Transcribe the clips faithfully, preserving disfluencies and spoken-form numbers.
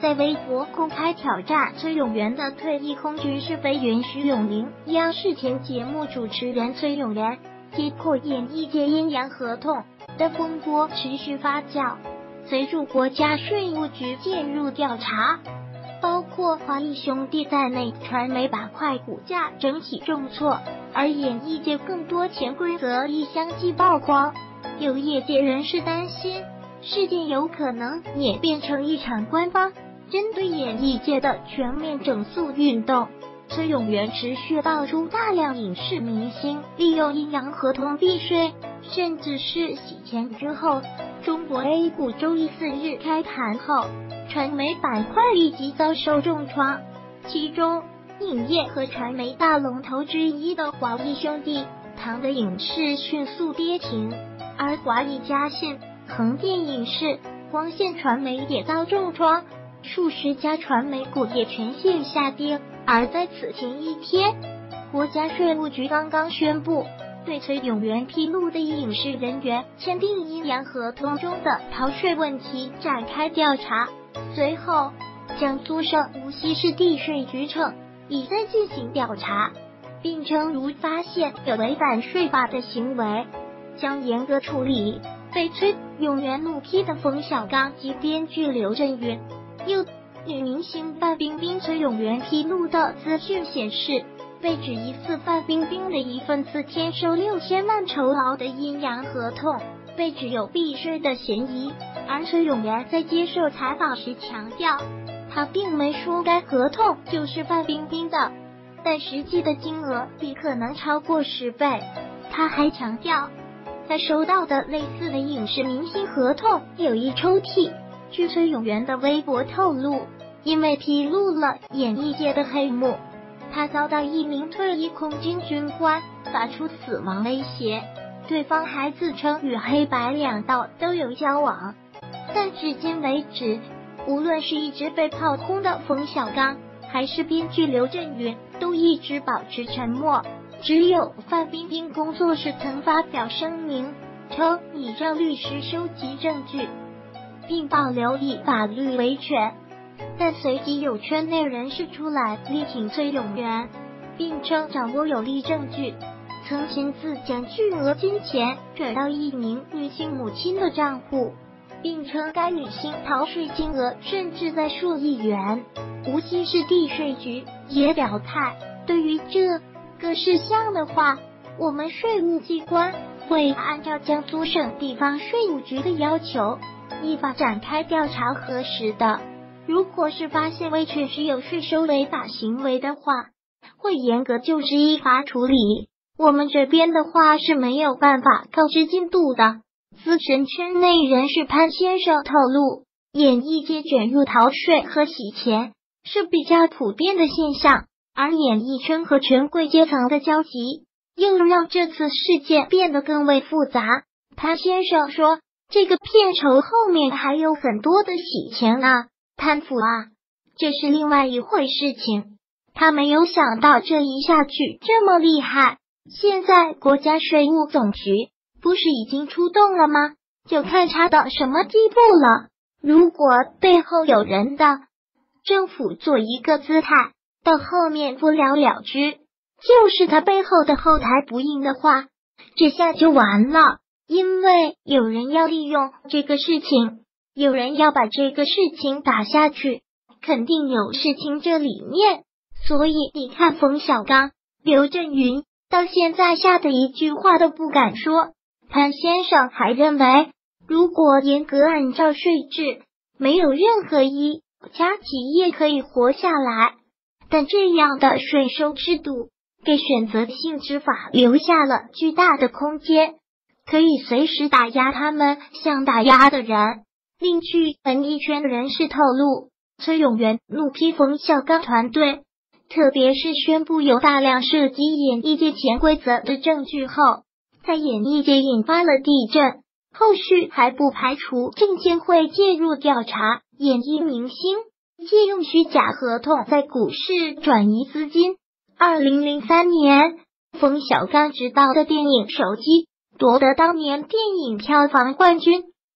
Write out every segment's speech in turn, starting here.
在微博公开挑战崔永元的退役空军试飞员徐永林。央视前节目主持人崔永元揭破演艺界阴阳合同的风波持续发酵，随着国家税务局介入调查，包括华谊兄弟在内，传媒板块股价整体重挫，而演艺界更多潜规则亦相继曝光。有业界人士担心，事件有可能演变成一场官方针对演艺界的全面整肃运动。崔永元持续爆出大量影视明星利用阴阳合同避税，甚至是洗钱之后，中国 A 股周一四日开盘后，传媒板块立即遭受重创，其中影业和传媒大龙头之一的华谊兄弟、唐的影视迅速跌停，而华谊嘉信、恒电影视、光线传媒也遭重创，数十家传媒股也全线下跌。而在此前一天，国家税务局刚刚宣布对崔永元披露的影视人员签订阴阳合同中的逃税问题展开调查。随后，江苏省无锡市地税局称已在进行调查，并称如发现有违反税法的行为，将严格处理。被崔永元怒批的冯小刚及编剧刘震云，又女明星范冰冰崔永元披露的资讯显示，被指疑似范冰冰的一份四天收六千万酬劳的阴阳合同，被指有避税的嫌疑。而崔永元在接受采访时强调，他并没说该合同就是范冰冰的，但实际的金额比可能超过十倍。他还强调，他收到的类似的影视明星合同有一抽屉。据崔永元的微博透露，因为披露了演艺界的黑幕，他遭到一名退役空军军官发出死亡威胁，对方还自称与黑白两道都有交往。但至今为止，无论是一直被炮轰的冯小刚，还是编剧刘震云，都一直保持沉默。只有范冰冰工作室曾发表声明，称已让律师收集证据，并保留以法律维权。但随即有圈内人士出来力挺崔永元，并称掌握有力证据，曾亲自将巨额金钱转到一名女性母亲的账户，并称该女性逃税金额甚至在数亿元。无锡市地税局也表态，对于这个事项的话，我们税务机关会按照江苏省地方税务局的要求，依法展开调查核实的。如果是发现未确实有税收违法行为的话，会严格就职依法处理。我们这边的话是没有办法告知进度的。资深圈内人士潘先生透露，演艺界卷入逃税和洗钱是比较普遍的现象，而演艺圈和权贵阶层的交集又让这次事件变得更为复杂。潘先生说，这个片酬后面还有很多的洗钱啊、贪腐啊，这是另外一回事情。他没有想到这一下去这么厉害。现在国家税务总局不是已经出动了吗？就看差到什么地步了。如果背后有人的，政府做一个姿态，到后面不了了之，就是他背后的后台不硬的话，这下就完了。因为有人要利用这个事情，有人要把这个事情打下去，肯定有事情这里面。所以你看冯小刚、刘震云到现在下的一句话都不敢说。潘先生还认为，如果严格按照税制，没有任何一家企业可以活下来，但这样的税收制度给选择性执法留下了巨大的空间，可以随时打压他们想打压的人。另据文艺圈人士透露，崔永元怒批冯小刚团队，特别是宣布有大量涉及演艺界潜规则的证据后，在演艺界引发了地震。后续还不排除证监会介入调查演艺明星借用虚假合同在股市转移资金。二零零三年，冯小刚执导的电影《手机》夺得当年电影票房冠军，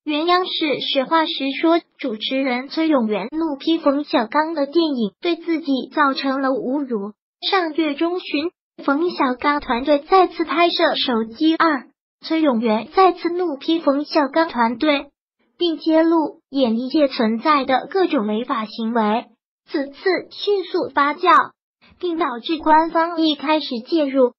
原央视实话实说，主持人崔永元怒批冯小刚的电影对自己造成了侮辱。上月中旬，冯小刚团队再次拍摄《手机二》，崔永元再次怒批冯小刚团队，并揭露演艺界存在的各种违法行为。此次迅速发酵，并导致官方一开始介入，